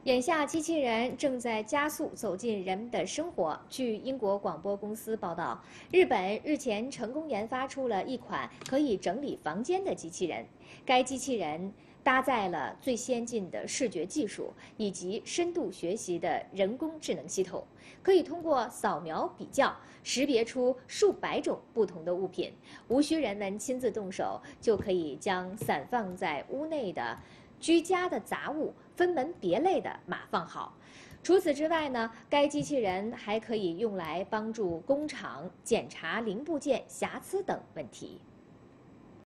眼下，机器人正在加速走进人们的生活。据英国广播公司报道，日本日前成功研发出了一款可以整理房间的机器人。该机器人搭载了最先进的视觉技术以及深度学习的人工智能系统，可以通过扫描比较，识别出数百种不同的物品，无需人们亲自动手，就可以将散放在屋内的居家的杂物分门别类地码放好。除此之外呢，该机器人还可以用来帮助工厂检查零部件瑕疵等问题。